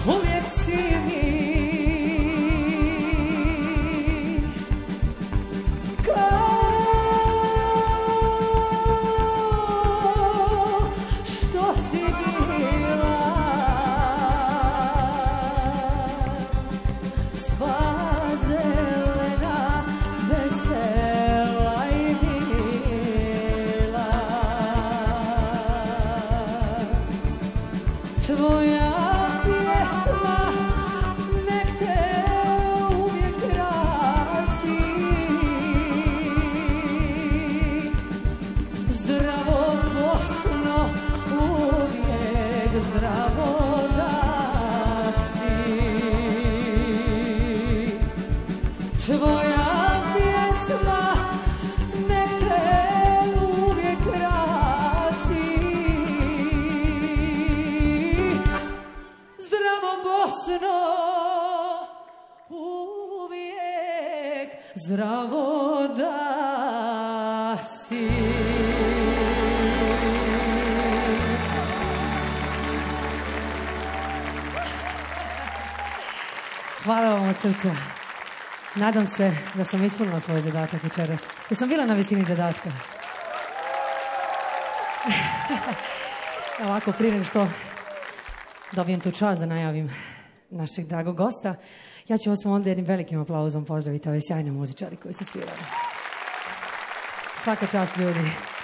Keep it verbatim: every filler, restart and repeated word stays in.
uvijek si mi zdravo da si. Hvala vam od srca. Nadam se da sam ispunila svoj zadatak večeras. Da sam bila na visini zadatka. Ovako, prije nego što dobijem tu čast da najavim našeg dragog gosta, ja ću vas onda jednim velikim aplauzom pozdraviti ove sjajne muzičari koji su svirali. Svaka čast, ljudi.